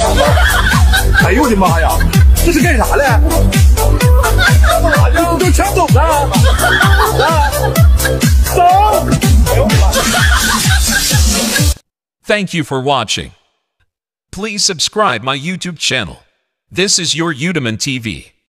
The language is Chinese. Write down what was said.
哎呦我的妈呀，这是干啥的？都抢走了！啊，走！ Thank you for watching. Please subscribe my YouTube channel. This is your YudimanTV.